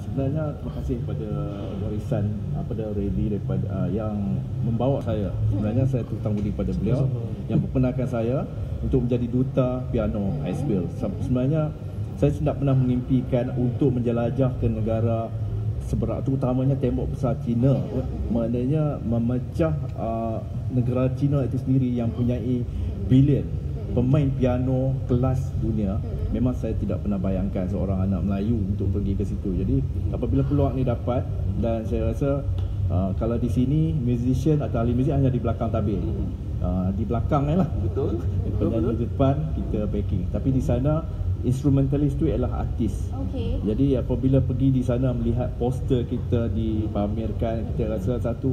sebenarnya terima kasih kepada warisan pada Reddy daripada yang membawa saya. Sebenarnya saya terhutang budi pada beliau yang memperkenalkan saya untuk menjadi duta piano Icefield. Sebenarnya saya tidak pernah mengimpikan untuk menjelajah ke negara seberat, terutamanya tembok besar China. Maknanya memecah negara China itu sendiri yang mempunyai bilion pemain piano kelas dunia. Memang saya tidak pernah bayangkan seorang anak Melayu untuk pergi ke situ. Jadi apabila peluang ni dapat, dan saya rasa kalau di sini musician atau ahli muzik hanya di belakang tabir, di belakang lah. Betul. Penyanyi di depan kita backing. Tapi di sana instrumentalist tu ialah artis. Jadi apabila pergi di sana melihat poster kita dipamerkan, kita rasa satu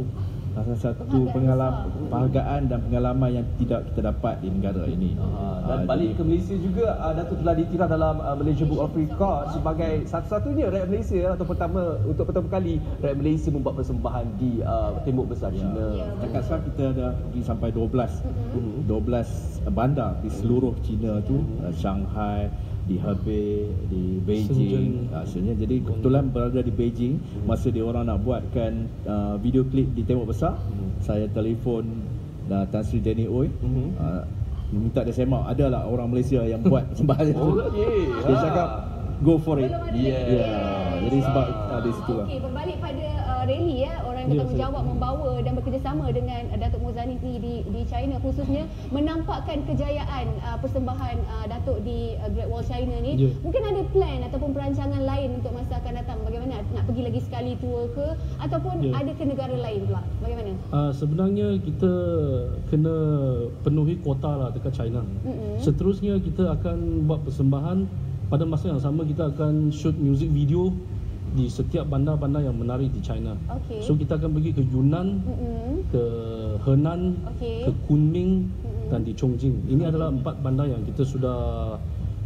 penghargaan dan pengalaman yang tidak kita dapat di negara ini. Dan balik ke Malaysia juga, Datuk telah diiktiraf dalam Malaysia Book of Records sebagai satu-satunya rakyat Malaysia atau untuk pertama kali rakyat Malaysia membuat persembahan di tembok besar China. Dekat sekarang kita dah pergi sampai 12 bandar di seluruh China tu, Shanghai, di Hebei, di Beijing, Shenzhen. Jadi kebetulan berada di Beijing masa dia orang nak buatkan video klip di tembok besar, saya telefon Tan Sri Jenny Oi, minta dia semak, adalah orang Malaysia yang buat sembahyang itu. Dia cakap go for it. Jadi sebab di situ lah. Berbalik pada Rally orang yang bertanggungjawab membawa dan bekerjasama dengan Datuk Mozani di China, khususnya menampakkan kejayaan persembahan Datuk di Great Wall China ni. Mungkin ada plan ataupun perancangan lain untuk masa akan datang. Bagaimana? Nak pergi lagi sekali tour ke, ataupun ada ke negara lain pula? Bagaimana? Sebenarnya kita kena penuhi kuota lah dekat China. Seterusnya kita akan buat persembahan. Pada masa yang sama kita akan shoot music video di setiap bandar-bandar yang menarik di China. So kita akan pergi ke Yunnan, ke Henan, ke Kunming dan di Chongqing. Ini adalah 4 bandar yang kita sudah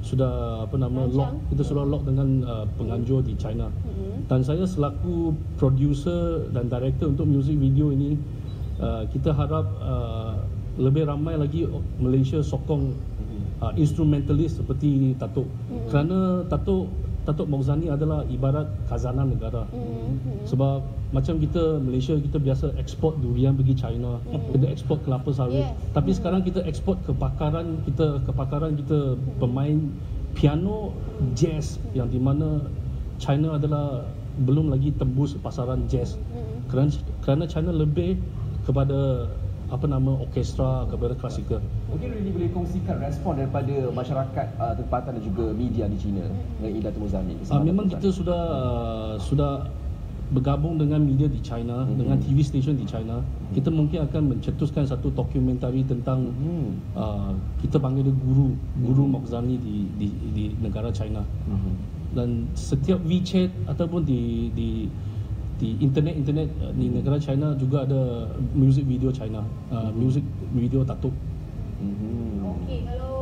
lock. Kita sudah lock dengan penganjur di China. Dan saya selaku producer dan director untuk music video ini, kita harap lebih ramai lagi Malaysia sokong instrumentalist seperti Datuk. Kerana Datuk Mokzani adalah ibarat khazanah negara. Sebab macam kita Malaysia, kita biasa ekspor durian pergi China, kita ekspor kelapa sawit. Tapi sekarang kita ekspor kepakaran kita pemain piano jazz, yang di mana China adalah belum lagi tembus pasaran jazz. Kerana China lebih kepada orkestra, kepada klasikal. Mungkin Rally boleh kongsikan respon daripada masyarakat tempatan dan juga media di China dengan Datuk Mozani. Memang kita sudah bergabung dengan media di China, dengan TV station di China. Kita mungkin akan mencetuskan satu dokumentari tentang kita panggil dia guru Mokzani di negara China. Dan setiap WeChat ataupun di internet di negara China juga ada music video China, music video Datuk. Okey, kalau